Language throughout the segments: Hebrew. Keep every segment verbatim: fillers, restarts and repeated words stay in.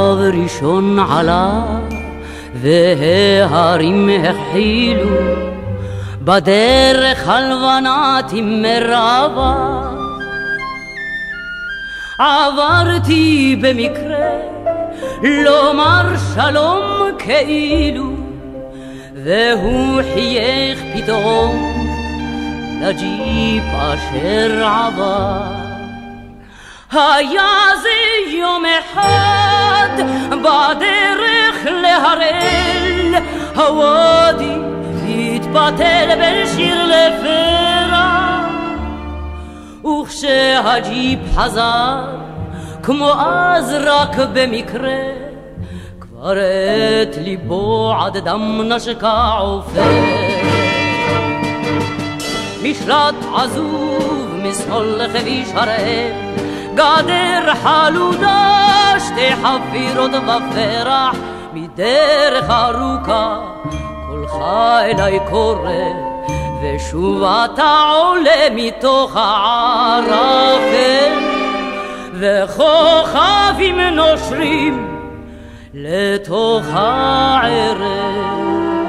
שלב ראשון עלה וההרים החילו בדרך הלבנה תמרבה. עברתי במקרה לומר שלום כאילו, והוא חייך פתאום לג'יפ אשר עבר. היה זה יום אחד בדרך להראל, הוודי התבטל בין שיר לפרח, וכשהג'יפ חזר כמו אז רק במקרה, כבר את ליבו עד דם נשקה עופר. משלט עזוב משמאל לכביש הראל, גדר חלודה שתי חפירות בפרח, מדרך ארוכה קולך אליי קורא, ושוב אתה עולה מתוך הערפל, וכוכבים נושרים לתוך הערב.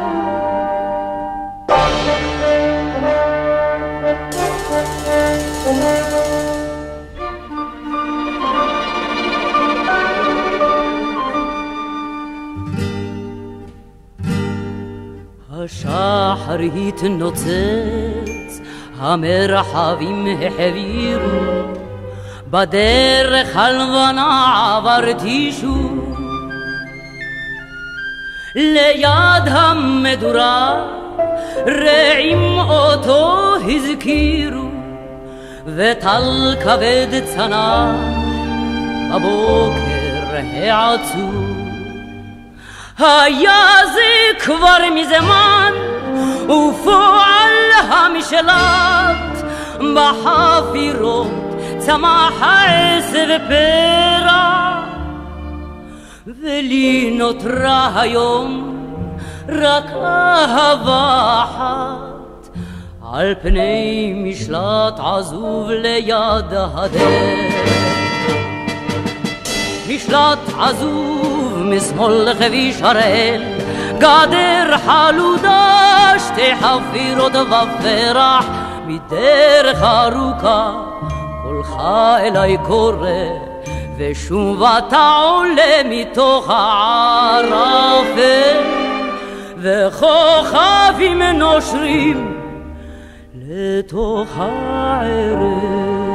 השחר התנוצץ, המרחבים החבירו, בדרך הלבנה עברתי שוב, ליד המדורה רעים אותו הזכירו, וטל כבד צנח בבוקר העצוב. היה זה כבר מזמן ופועל המשלט, בחפירות צמח העץ ופרח, ולי נותרה היום רק אהבה אחת על פני משלט עזוב ליד הדרך. משלט עזוב משמאל לכביש הראל, גדר חלודה שתי חפירות בפרח, מדרך ארוכה קולך אליי קורא, ושוב אתה עולה מתוך הערפל, וכוכבים נושרים לתוך הערב.